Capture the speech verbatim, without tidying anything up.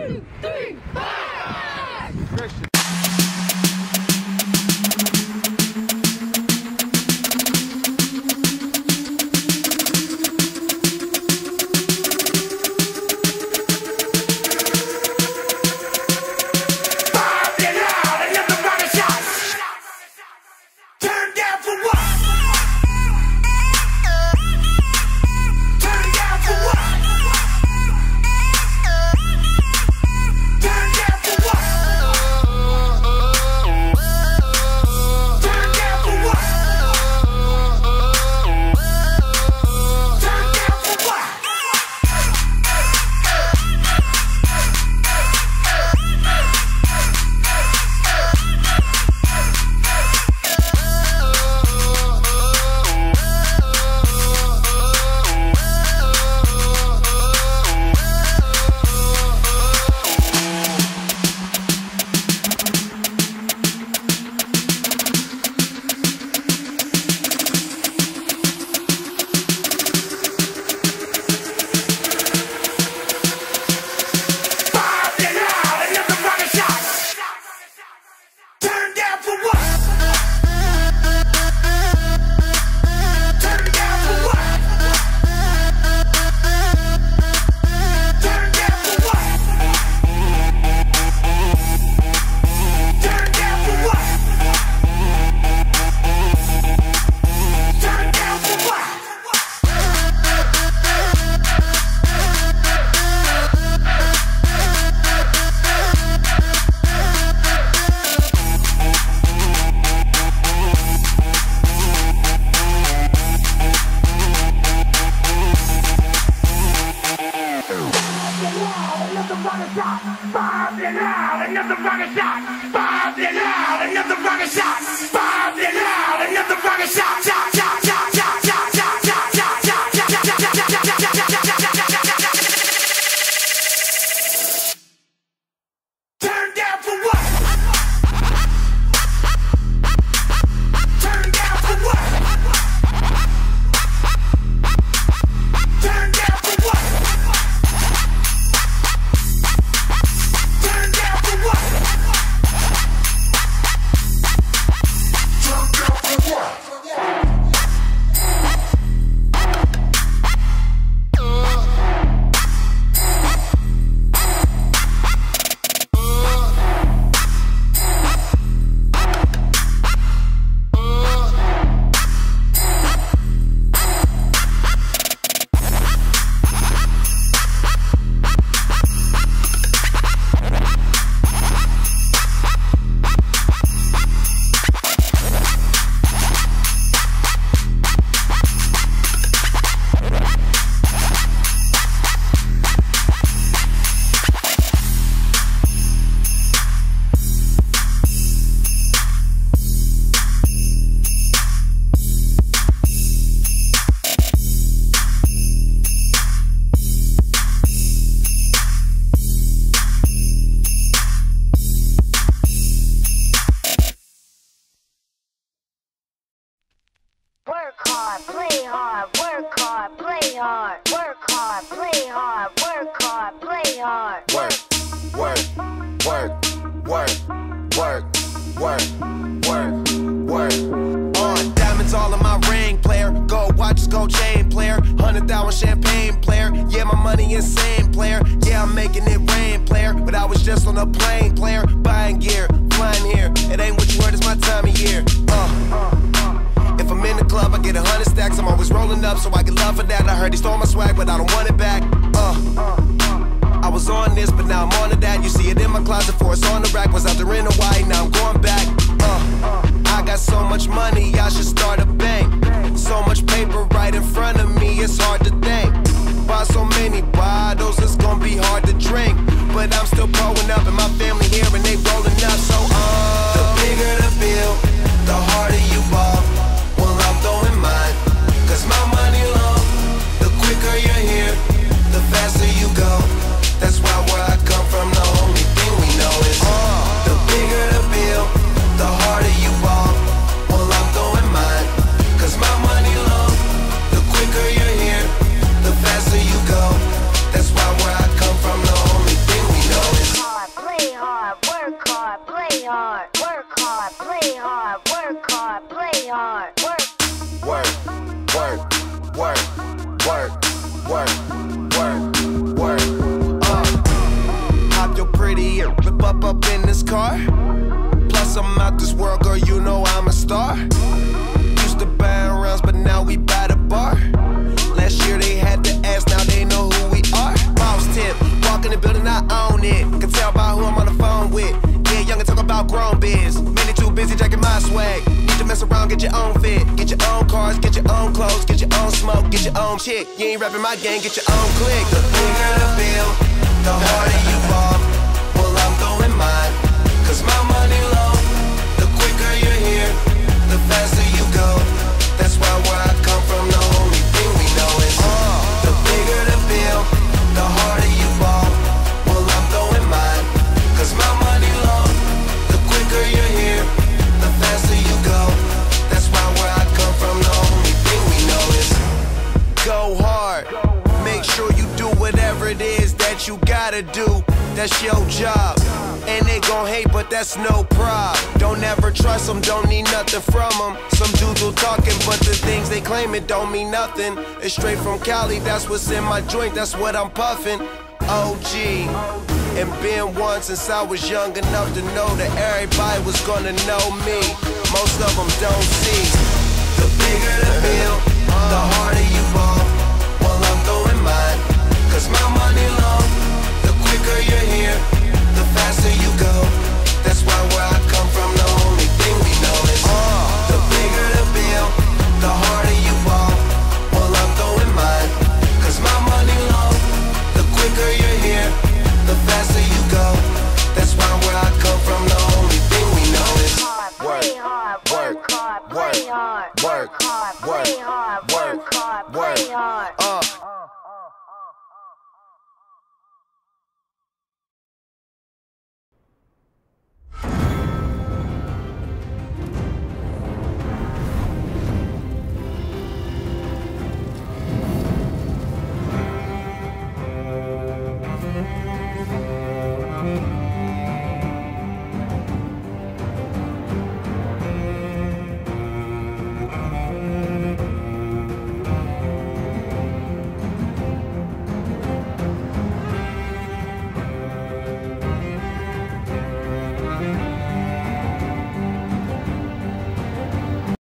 two, three, five! Christian. Play hard, work hard, play hard, work hard, play hard, work hard, play hard. Work, work, work, work, work, work, work, work. On diamonds all in my ring, player. Gold watches, gold chain, player. Hundred thousand champagne, player. Yeah, my money insane, player. Yeah, I'm making it rain, player. But I was just on a plane, player. Buying gear, flying here. It ain't what you heard, it's my time of year. Uh. If I'm in the club, I get a hundred stacks. I'm always rolling up, so I get love for that. I heard he stole my swag, but I don't want it back. Uh, I was on this, but now I'm on to that. You see it in my closet, for it's on the rack. Was out there in Hawaii, now I'm going back. Uh, I got so much money, I should start a bank. So much paper right in front of me, it's hard to think. Buy so many bottles, it's gonna be hard to drink. But I'm still growing up, and my family here, and they rolling up. So uh, the bigger the bill, the harder you ball. Throwing mine, cause my money long. The quicker you're here, the faster you go. That's why where I come from, the only thing we know is uh, the bigger the bill, the harder you ball. Well, I'm throwing mine, cause my money long. The quicker you're here, the faster you go. That's why where I come from, the only thing we know is work, work, work, work, work. Uh, hop your pretty and whip up up in this car. Plus I'm out this world, girl, you know I'm a star. Used to buy rounds, but now we buy the bar. Last year they had to ask, now they know who we are. Boss tip, walk in the building, I own it. Can tell by who I'm on the phone with. Yeah, young and talk about grown biz. Many too busy jacking my swag. Need to mess around, get your own fit. Get your own cars, get your own clothes, get your own smoke, get your own chick. You ain't rapping my gang, get your own clique. The bigger the bill, the harder you fall. Well, I'm going mine, cause my money low. The quicker you're here, the faster you go. That's why where I come from, the only thing we know is uh, the bigger the bill, the harder you fall. Well, I'm going mine, cause my money low. The quicker you're here, the faster you go. That's why where I come from, the only thing we know is go hard. Make sure you do whatever it is that you gotta do. That's your job. And they gon' hate, but that's no prob. Don't ever trust them, don't need nothing from them. Some dudes will talking, but the things they claim it don't mean nothing. It's straight from Cali, that's what's in my joint, that's what I'm puffing. O G, and been one since I was young enough to know that everybody was gonna know me. Most of them don't see. The bigger the bill, the harder you fall. Well, I'm going mine, cause my money low. The quicker you're here, the faster you go. That's why where I come from, the only thing we know is uh, the bigger the bill, the harder you fall. Well, I'm going mine, cause my money low. The quicker you're here, the faster you go. That's why where I come from, the only thing we know is work, work, work, work, work, work, work, work, work, uh.